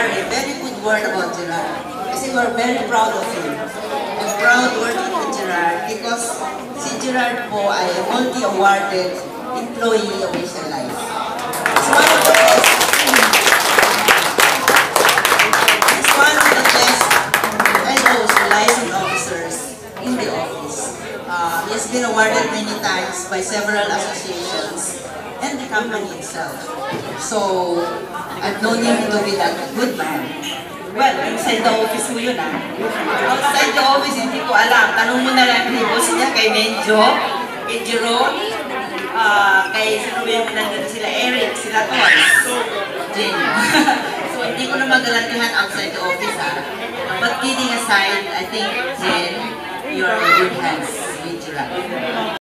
a very good word about Gerard. Kasi we're very proud of him. I'm proud working with Gerard because si Gerard po ay multi-awarded employee of Asian Life. He's one of the best. He's one of the best liaison officers in the office. He has been awarded many times by several associations and the company itself. So, I've known him to be that good man. Well, inside the office mo yun Outside the office, hindi ko alam. Tanong mo na lang kay boss niya, kay Menjo, kay Jerome, kay sino ba yung pinagdito sila, Eric, sila Toys, Jen. So, hindi ko na magalantihan outside the office But kidding aside, I think, Jen, you're in good hands with Gerard.